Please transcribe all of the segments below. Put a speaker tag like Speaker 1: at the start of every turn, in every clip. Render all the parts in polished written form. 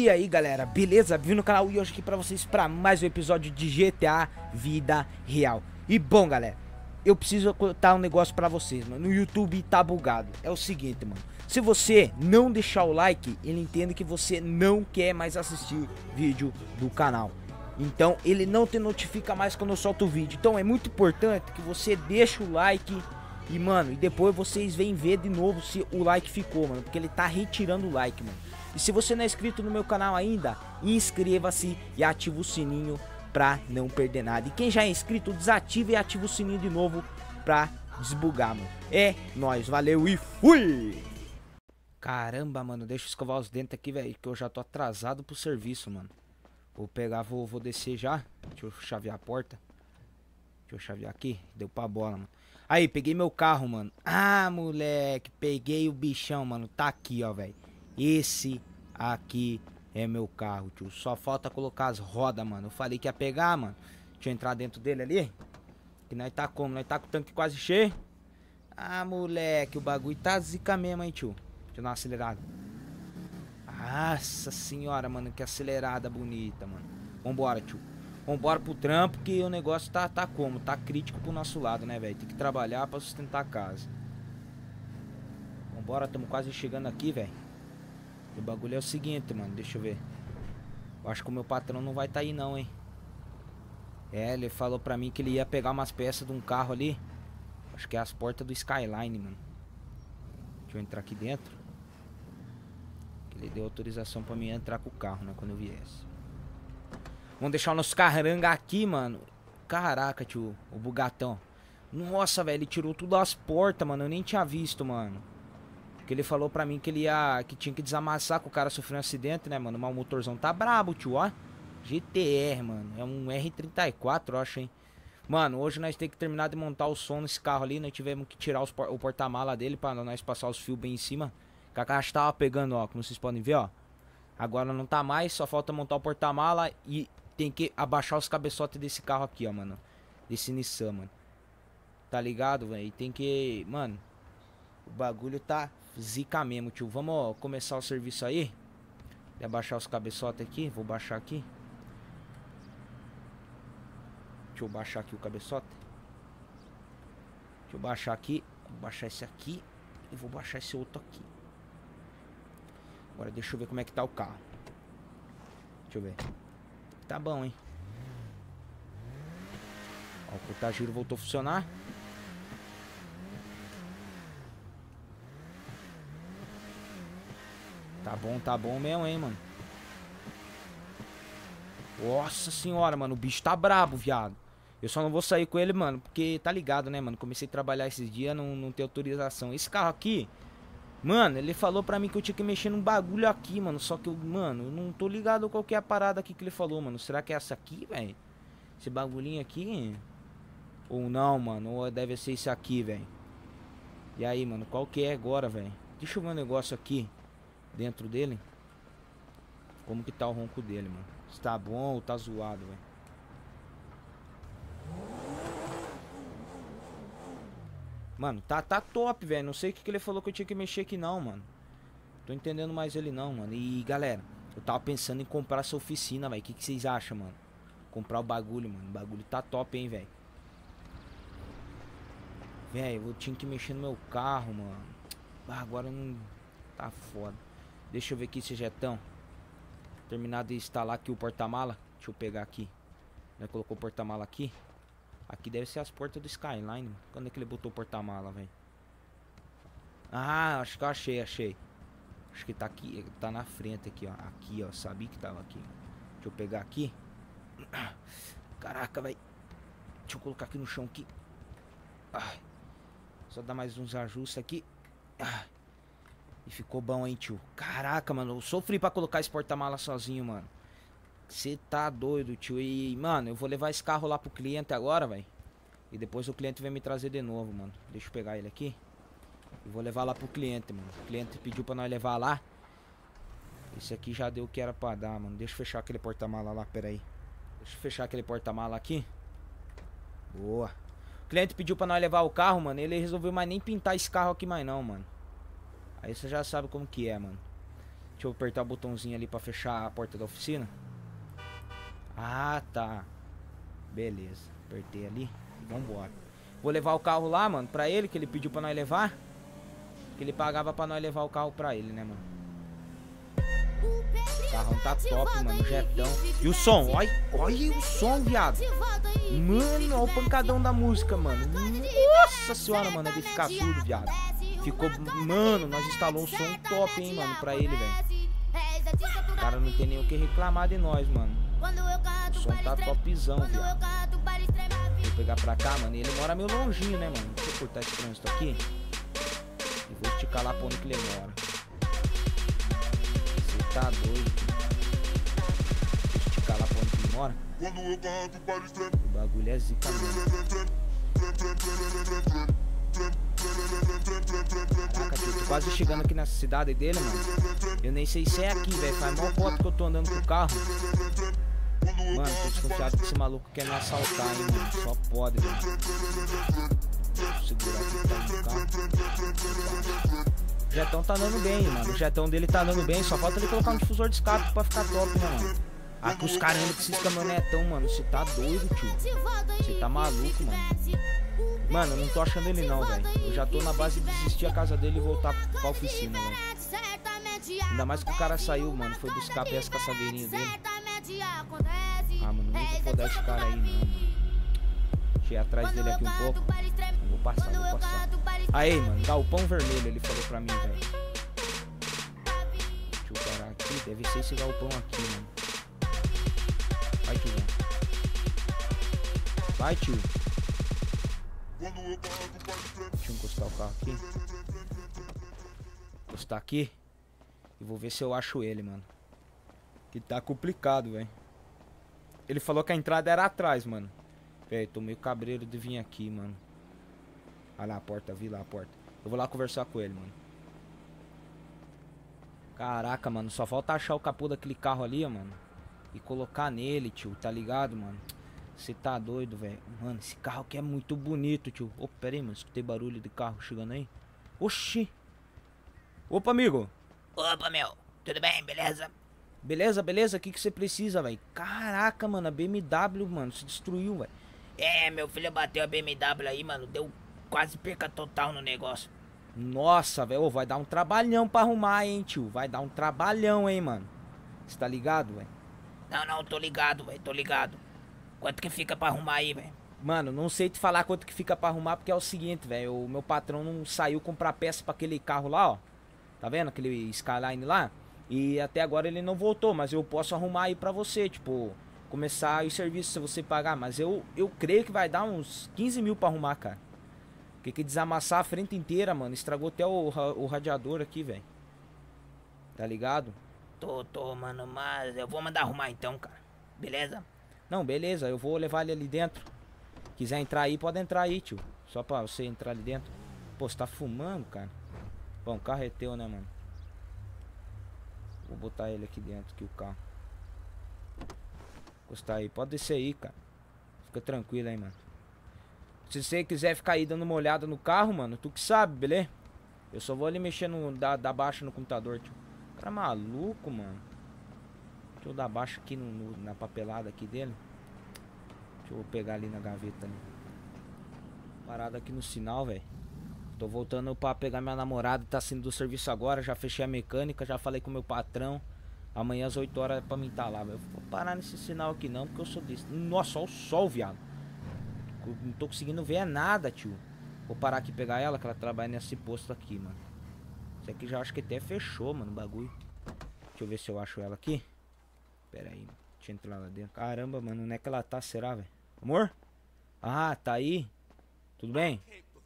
Speaker 1: E aí galera, beleza? Vim no canal e hoje aqui pra vocês pra mais um episódio de GTA Vida Real. E bom galera, eu preciso contar um negócio pra vocês, mano. No YouTube tá bugado. É o seguinte, mano. Se você não deixar o like, ele entende que você não quer mais assistir vídeo do canal. Então ele não te notifica mais quando eu solto o vídeo. Então é muito importante que você deixe o like. E mano, e depois vocês vêm ver de novo se o like ficou, mano. Porque ele tá retirando o like, mano. E se você não é inscrito no meu canal ainda, inscreva-se e ativa o sininho pra não perder nada. E quem já é inscrito, desativa e ativa o sininho de novo pra desbugar, mano. É nóis, valeu e fui! Caramba, mano, deixa eu escovar os dentes aqui, velho, que eu já tô atrasado pro serviço, mano. Vou pegar, vou descer já. Deixa eu chavear a porta. Deixa eu chavear aqui, deu pra bola, mano. Aí, peguei meu carro, mano. Ah, moleque, peguei o bichão, mano. Tá aqui, ó, velho. Esse aqui é meu carro, tio. Só falta colocar as rodas, mano. Eu falei que ia pegar, mano. Deixa eu entrar dentro dele ali. Que nós tá como? Nós tá com o tanque quase cheio. Ah, moleque, o bagulho tá zica mesmo, hein, tio. Deixa eu dar uma acelerada. Nossa senhora, mano, que acelerada bonita, mano. Vambora, tio. Vambora pro trampo que o negócio tá como? Tá crítico pro nosso lado, né, velho? Tem que trabalhar pra sustentar a casa. Vambora, tamo quase chegando aqui, velho. O bagulho é o seguinte, mano, deixa eu ver. Eu acho que o meu patrão não vai tá aí não, hein. É, ele falou pra mim que ele ia pegar umas peças de um carro ali. Acho que é as portas do Skyline, mano. Deixa eu entrar aqui dentro. Ele deu autorização pra mim entrar com o carro, né, quando eu viesse. Vamos deixar o nosso carranga aqui, mano. Caraca, tio, o bugatão. Nossa, velho, ele tirou tudo as portas, mano. Eu nem tinha visto, mano. Porque ele falou pra mim que ele que tinha que desamassar, que o cara sofreu um acidente, né, mano? Mas o motorzão tá brabo, tio, ó. GTR, mano. É um R34, eu acho, hein. Mano, hoje nós temos que terminar de montar o som nesse carro ali. Nós tivemos que tirar o porta-mala dele pra nós passar os fios bem em cima. Que a caixa tava pegando, ó, como vocês podem ver, ó. Agora não tá mais, só falta montar o porta-mala e tem que abaixar os cabeçotes desse carro aqui, ó, mano. Desse Nissan, mano. Tá ligado, velho? Tem que... Mano, o bagulho tá zica mesmo, tio. Vamos começar o serviço aí. Vou abaixar os cabeçotes aqui. Vou baixar aqui. Deixa eu baixar aqui o cabeçote. Deixa eu baixar aqui. Vou baixar esse aqui. E vou baixar esse outro aqui. Agora deixa eu ver como é que tá o carro. Deixa eu ver. Tá bom, hein. Ó, o porta-giro voltou a funcionar. Tá bom mesmo, hein, mano. Nossa senhora, mano, o bicho tá brabo, viado. Eu só não vou sair com ele, mano, porque tá ligado, né, mano. Comecei a trabalhar esses dias, não tem autorização. Esse carro aqui, mano, ele falou pra mim que eu tinha que mexer num bagulho aqui, mano. Só que eu, mano, eu não tô ligado qual que é a parada aqui que ele falou, mano. Será que é essa aqui, velho? Esse bagulhinho aqui? Ou não, mano, ou deve ser esse aqui, velho. E aí, mano, qual que é agora, velho? Deixa eu ver um negócio aqui dentro dele. Como que tá o ronco dele, mano? Se tá bom ou tá zoado, velho. Mano, tá top, velho. Não sei o que ele falou que eu tinha que mexer aqui não, mano. Tô entendendo mais ele não, mano. E, galera, eu tava pensando em comprar essa oficina, velho. O que vocês acham, mano? Comprar o bagulho, mano. O bagulho tá top, hein, velho. Velho, eu tinha que mexer no meu carro, mano. Ah, agora não... Tá foda. Deixa eu ver aqui se já é tão... Terminar de instalar aqui o porta-mala. Deixa eu pegar aqui. Né, colocou o porta-mala aqui. Aqui deve ser as portas do Skyline, mano. Quando é que ele botou o porta-mala, velho? Ah, acho que eu achei. Acho que tá aqui, tá na frente aqui, ó. Aqui, ó, sabia que tava aqui. Deixa eu pegar aqui. Caraca, velho. Deixa eu colocar aqui no chão aqui. Ai. Só dar mais uns ajustes aqui. Ai. E ficou bom, hein, tio. Caraca, mano, eu sofri pra colocar esse porta-mala sozinho, mano. Você tá doido, tio. E, mano, eu vou levar esse carro lá pro cliente agora, velho. E depois o cliente vem me trazer de novo, mano. Deixa eu pegar ele aqui. E vou levar lá pro cliente, mano. O cliente pediu pra nós levar lá. Esse aqui já deu o que era pra dar, mano. Deixa eu fechar aquele porta-mala lá, pera aí. Deixa eu fechar aquele porta-mala aqui. Boa. O cliente pediu pra nós levar o carro, mano. Ele resolveu mais nem pintar esse carro aqui mais não, mano. Aí você já sabe como que é, mano. Deixa eu apertar o botãozinho ali pra fechar a porta da oficina. Ah, tá. Beleza. Apertei ali e vambora. Vou levar o carro lá, mano, pra ele, que ele pediu pra nós levar. Que ele pagava pra nós levar o carro pra ele, né, mano? O carrão tá top, mano, o jetão. E o som, olha o som, viado. Mano, olha o pancadão da música, mano. Nossa senhora, mano, é de ficar surdo, viado. Ficou, mano, nós instalou um som top, hein, mano, pra ele, velho. O cara não tem nem o que reclamar de nós, mano. O som tá topzão, viado. Vou pegar pra cá, mano, e ele mora meio longinho, né, mano. Deixa eu cortar esse trânsito aqui. E vou esticar lá pra onde que ele mora. Você tá doido. Vou esticar lá pra onde que ele mora. O bagulho é zica mesmo. Caraca, tô quase chegando aqui na cidade dele, mano. Eu nem sei se é aqui, velho. Faz mó foto que eu tô andando com o carro. Mano, tô desconfiado que esse maluco quer me assaltar, hein, mano. Só pode, velho. Deixa eu segurar aqui que tá no carro. O jetão tá andando bem, mano. O jetão dele tá andando bem. Só falta ele colocar um difusor de escape pra ficar top, né, mano? Aqui os caramba que esses caminhonetão, mano. Você tá doido, tio. Você tá maluco, mano. Mano, eu não tô achando ele não, velho. Eu já tô na base de desistir a casa dele e voltar pra oficina, velho. Ainda mais que o cara saiu, mano. Foi buscar a peça caçaveirinho dele. Ah, mano, não vou foder esse cara aí, não, mano. Deixa eu ir atrás dele aqui um pouco. Não vou passar, vou passar. Aí, mano, galpão vermelho, ele falou pra mim, velho. Deixa eu parar aqui. Deve ser esse galpão aqui, mano. Vai, tio. Vai, tio. Deixa eu encostar o carro aqui. Encostar aqui. E vou ver se eu acho ele, mano. Que tá complicado, velho. Ele falou que a entrada era atrás, mano. Velho, tô meio cabreiro de vir aqui, mano. Olha lá a porta, vi lá a porta. Eu vou lá conversar com ele, mano. Caraca, mano, só falta achar o capô daquele carro ali, ó, mano. E colocar nele, tio, tá ligado, mano? Você tá doido, velho. Mano, esse carro aqui é muito bonito, tio. Opa, pera aí, mano, escutei barulho de carro chegando aí. Oxi. Opa, amigo.
Speaker 2: Opa, meu. Tudo bem, beleza?
Speaker 1: Beleza, beleza? O que você precisa, velho? Caraca, mano, a BMW, mano, se destruiu, velho.
Speaker 2: É, meu filho bateu a BMW aí, mano. Deu quase perca total no negócio.
Speaker 1: Nossa, velho, vai dar um trabalhão pra arrumar, hein, tio. Vai dar um trabalhão, hein, mano. Você tá ligado, velho?
Speaker 2: Não, tô ligado, velho, tô ligado. Quanto que fica pra arrumar aí, velho?
Speaker 1: Mano, não sei te falar quanto que fica pra arrumar, porque é o seguinte, velho. O meu patrão não saiu comprar peça pra aquele carro lá, ó. Tá vendo? Aquele Skyline lá. E até agora ele não voltou, mas eu posso arrumar aí pra você, tipo, começar os serviços se você pagar. Mas eu creio que vai dar uns 15 mil pra arrumar, cara. Porque que desamassar a frente inteira, mano. Estragou até o radiador aqui, velho. Tá ligado?
Speaker 2: Tô, mano, mas eu vou mandar arrumar então, cara. Beleza?
Speaker 1: Não, beleza, eu vou levar ele ali dentro. Quiser entrar aí, pode entrar aí, tio. Só pra você entrar ali dentro. Pô, você tá fumando, cara. Bom, o carro é teu, né, mano? Vou botar ele aqui dentro, aqui o carro. Encostar aí, pode descer aí, cara. Fica tranquilo aí, mano. Se você quiser ficar aí dando uma olhada no carro, mano, tu que sabe, beleza? Eu só vou ali mexer no, dar baixa no computador, tio. O cara é maluco, mano. Deixa eu dar baixa aqui na papelada aqui dele. Deixa eu pegar ali na gaveta ali. Parado aqui no sinal, velho. Tô voltando pra pegar minha namorada. Tá saindo do serviço agora. Já fechei a mecânica. Já falei com o meu patrão. Amanhã às 8 horas é pra mim tá lá, velho. Vou parar nesse sinal aqui não, porque eu sou desse. Nossa, olha o sol, viado. Não tô conseguindo ver nada, tio. Vou parar aqui e pegar ela, que ela trabalha nesse posto aqui, mano. Isso aqui já acho que até fechou, mano, o bagulho. Deixa eu ver se eu acho ela aqui. Pera aí, mano. Deixa eu entrar lá dentro. Caramba, mano, onde é que ela tá, será, velho? Amor? Ah, tá aí? Tudo bem?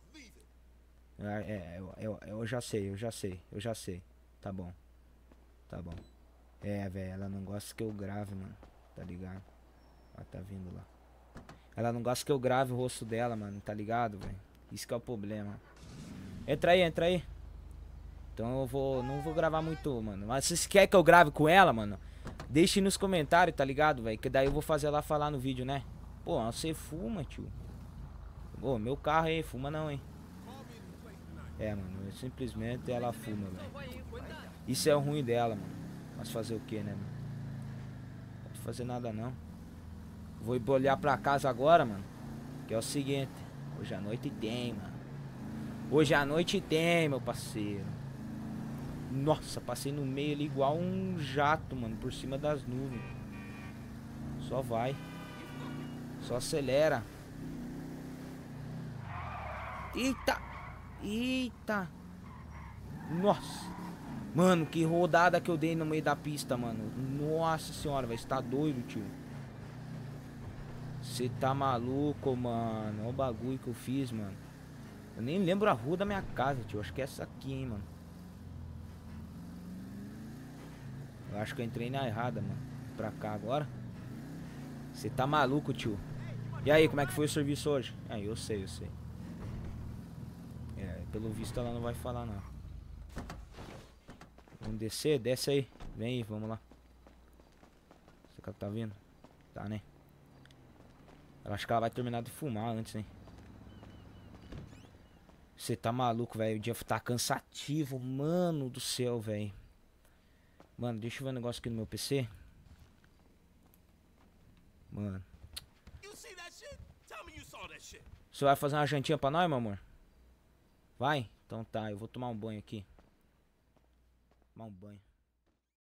Speaker 1: Eu já sei. Tá bom. Tá bom. É, velho, ela não gosta que eu grave, mano. Tá ligado? Ela tá vindo lá. Ela não gosta que eu grave o rosto dela, mano. Tá ligado, velho? Isso que é o problema. Entra aí, entra aí. Então eu não vou gravar muito, mano. Mas se você quer que eu grave com ela, mano, deixe nos comentários, tá ligado, velho? Que daí eu vou fazer ela falar no vídeo, né? Pô, você fuma, tio. Ô, meu carro aí, fuma não, hein? É, mano, simplesmente ela fuma, velho. Isso é o ruim dela, mano. Mas fazer o que, né, mano? Não pode fazer nada não. Vou embolhar pra casa agora, mano. Que é o seguinte. Hoje à noite tem, mano. Hoje à noite tem, meu parceiro. Nossa, passei no meio ali igual um jato, mano. Por cima das nuvens. Só vai. Só acelera. Eita. Eita. Nossa. Mano, que rodada que eu dei no meio da pista, mano. Nossa senhora, vai estar doido, tio. Você tá maluco, mano. Olha o bagulho que eu fiz, mano. Eu nem lembro a rua da minha casa, tio. Acho que é essa aqui, hein, mano. Eu acho que eu entrei na errada, mano. Pra cá agora. Você tá maluco, tio. E aí, como é que foi o serviço hoje? Ah, eu sei, eu sei. É, pelo visto ela não vai falar, não. Vamos descer? Desce aí. Vem aí, vamos lá. Você que tá vindo? Tá, né? Eu acho que ela vai terminar de fumar antes, hein? Você tá maluco, velho. O dia tá cansativo. Mano do céu, velho. Mano, deixa eu ver um negócio aqui no meu PC. Mano. Você vai fazer uma jantinha pra nós, meu amor? Vai? Então tá, eu vou tomar um banho aqui. Tomar um banho.